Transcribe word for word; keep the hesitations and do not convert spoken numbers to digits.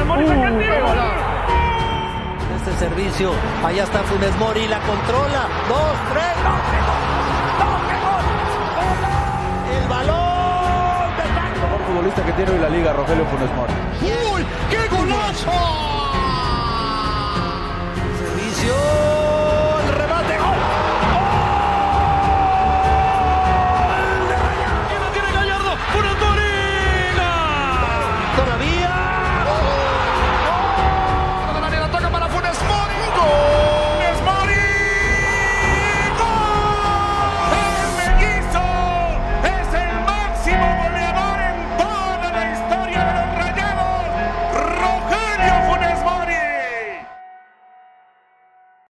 Mori, uh, saca el tiro. Este servicio, allá está Funes Mori, la controla, dos, tres, ¡toque gol! ¡Toque gol! ¡El balón! El mejor futbolista que tiene hoy la liga, Rogelio Funes Mori. ¡Uy! ¡Qué golazo!